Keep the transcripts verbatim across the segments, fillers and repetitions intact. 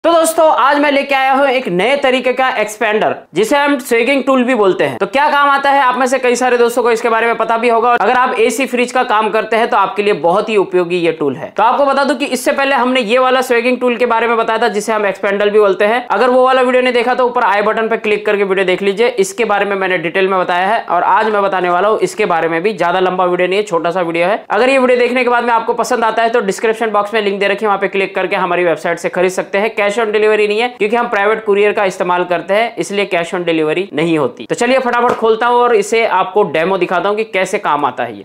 तो दोस्तों आज मैं लेके आया हूं एक नए तरीके का एक्सपेंडर जिसे हम स्विगिंग टूल भी बोलते हैं। तो क्या काम आता है आप में से कई सारे दोस्तों को इसके बारे में पता भी होगा। और अगर आप एसी फ्रिज का काम करते हैं तो आपके लिए बहुत ही उपयोगी ये टूल है। तो आपको बता दूं कि इससे पहले हमने ये वाला स्विगिंग टूल के बारे में बताया था जिसे हम एक्सपेंडर भी बोलते हैं। अगर वो वाला वीडियो नहीं देखा तो ऊपर आई बटन पर क्लिक करके वीडियो देख लीजिए। इसके बारे में मैंने डिटेल में बताया है और आज मैं बताने वाला हूँ इसके बारे में भी। ज्यादा लंबा वीडियो नहीं है, छोटा सा वीडियो है। अगर ये वीडियो देखने के बाद में आपको पसंद आता है तो डिस्क्रिप्शन बॉक्स में लिंक दे रखी है, वहां पे क्लिक करके हमारी वेबसाइट से खरीद सकते हैं। कैश ऑन डिलीवरी नहीं है क्योंकि हम प्राइवेट कुरियर का इस्तेमाल करते हैं, इसलिए कैश ऑन डिलीवरी नहीं होती। तो चलिए फटाफट खोलता हूं और इसे आपको डेमो दिखाता हूं कि कैसे काम आता है ये।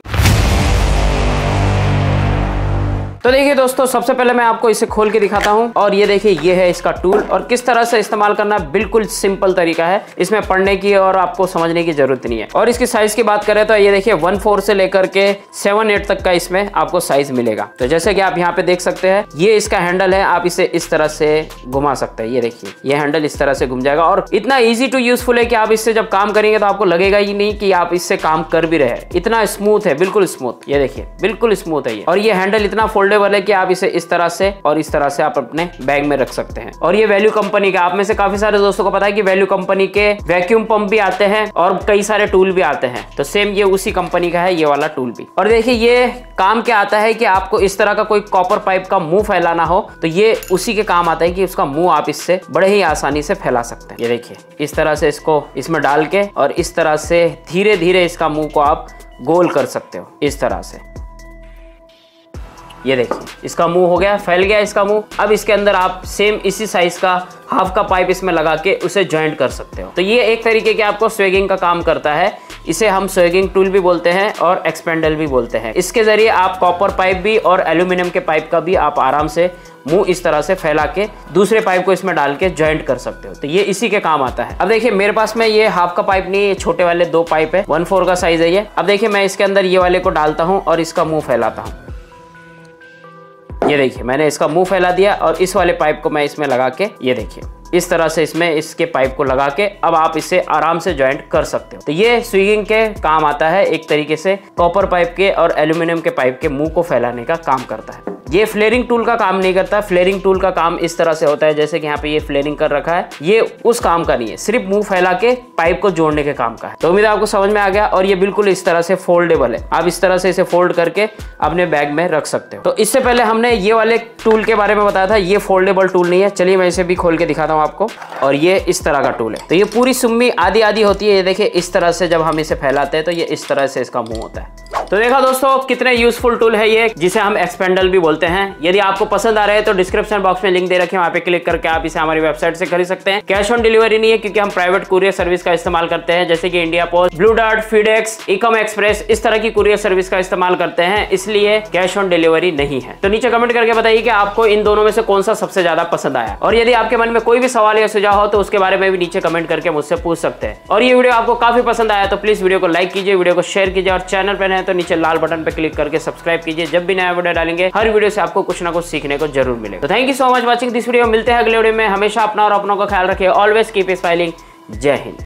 तो देखिए दोस्तों, सबसे पहले मैं आपको इसे खोल के दिखाता हूं और ये देखिए ये है इसका टूल और किस तरह से इस्तेमाल करना बिल्कुल सिंपल तरीका है। इसमें पढ़ने की और आपको समझने की जरूरत नहीं है। और इसकी साइज की बात करें तो ये देखिए वन फोर से लेकर के सेवन एट तक का इसमें आपको साइज मिलेगा। तो जैसे कि आप यहाँ पे देख सकते हैं ये इसका हैंडल है, आप इसे इस तरह से घुमा सकते हैं। ये देखिए ये हैंडल इस तरह से घूम जाएगा और इतना ईजी टू यूजफुल है कि आप इससे जब काम करेंगे तो आपको लगेगा ही नहीं कि आप इससे काम कर भी रहे हैं। इतना स्मूथ है, बिल्कुल स्मूथ। ये देखिए बिल्कुल स्मूथ है ये। और ये हैंडल इतना फोल्डेबल है कि आप इसे इस तरह से और इस तरह से आप अपने बैग में रख सकते हैं। और ये वैल्यू कंपनी का, आप में से काफी सारे दोस्तों को पता है कि वैल्यू कंपनी के वैक्यूम पंप भी आते हैं और कई सारे टूल भी आते हैं। तो सेम ये उसी कंपनी का है ये वाला टूल भी। और देखिए ये काम क्या आता है कि आपको इस तरह का कोई कॉपर पाइप का मुंह फैलाना हो तो ये उसी के काम आता है कि उसका मुंह आप इससे बड़े ही आसानी से फैला सकते हैं। ये देखिए इस तरह से इसको इसमें डाल के और इस तरह से धीरे धीरे इसका मुंह को आप गोल कर सकते हो इस तरह से। ये देखिए इसका मुंह हो गया, फैल गया इसका मुंह। अब इसके अंदर आप सेम इसी साइज का हाफ का पाइप इसमें लगा के उसे ज्वाइंट कर सकते हो। तो ये एक तरीके के आपको स्विगिंग का काम करता है। इसे हम स्विगिंग टूल भी बोलते हैं और एक्सपेंडर भी बोलते हैं। इसके जरिए आप कॉपर पाइप भी और एल्यूमिनियम के पाइप का भी आप आराम से मुंह इस तरह से फैला के दूसरे पाइप को इसमें डाल के ज्वाइंट कर सकते हो। तो ये इसी के काम आता है। अब देखिए मेरे पास में ये हाफ का पाइप नहीं है, छोटे वाले दो पाइप है, वन फोर का साइज है ये। अब देखिए मैं इसके अंदर ये वाले को डालता हूँ और इसका मुंह फैलाता हूँ। ये देखिए मैंने इसका मुंह फैला दिया और इस वाले पाइप को मैं इसमें लगा के ये देखिए इस तरह से इसमें इसके पाइप को लगा के अब आप इसे आराम से ज्वाइंट कर सकते हो। तो ये स्विगिंग के काम आता है। एक तरीके से कॉपर पाइप के और एल्यूमिनियम के पाइप के मुंह को फैलाने का काम करता है। ये फ्लेयरिंग टूल का काम नहीं करता। फ्लेयरिंग टूल का काम इस तरह से होता है जैसे कि यहाँ पे ये फ्लेयरिंग कर रखा है, ये उस काम का नहीं है, सिर्फ मुंह फैला के पाइप को जोड़ने के काम का है। तो उम्मीद है आपको समझ में आ गया। और ये बिल्कुल इस तरह से फोल्डेबल है, आप इस तरह से इसे फोल्ड करके अपने बैग में रख सकते हो। तो इससे पहले हमने ये वाले टूल के बारे में बताया था, ये फोल्डेबल टूल नहीं है। चलिए मैं इसे भी खोल के दिखाता हूँ आपको। और ये इस तरह का टूल है। तो ये पूरी सुम्मी आधी आधी होती है। ये देखिए इस तरह से जब हम इसे फैलाते हैं तो ये इस तरह से इसका मुंह होता है। तो देखा दोस्तों कितने यूजफुल टूल है ये, जिसे हम एक्सपेंडर भी बोलते हैं। यदि आपको पसंद आ रहे हैं तो डिस्क्रिप्शन बॉक्स में लिंक दे रखे हैं, वहां पे क्लिक करके आप इसे हमारी वेबसाइट से खरीद सकते हैं। कैश ऑन डिलीवरी नहीं है क्योंकि हम प्राइवेट कुरियर सर्विस का इस्तेमाल करते हैं, जैसे कि India Post, Blue Dart, FedEx, Ecom Express, इस तरह की कुरियर सर्विस का इस्तेमाल करते हैं, इसलिए कैश ऑन डिलीवरी नहीं है। तो नीचे कमेंट करके बताइए कि आपको इन दोनों में से कौन सा सबसे ज्यादा पसंद आया। और यदि आपके मन में कोई भी सवाल या सुझाव हो तो उसके बारे में भी नीचे कमेंट करके मुझसे पूछ सकते हैं। और ये वीडियो आपको काफी पसंद आया तो प्लीज वीडियो को लाइक कीजिए, वीडियो को शेयर कीजिए और चैनल पर नए हैं तो नीचे लाल बटन पर क्लिक करके सब्सक्राइब कीजिए। जब भी नया वीडियो डालेंगे हर वीडियो से आपको कुछ ना कुछ सीखने को जरूर मिलेगा। तो thank you so much watching this video. मिलते हैं अगले वीडियो में। हमेशा अपना और अपनों का ख्याल रखिए। Always keep smiling. Jai Hind.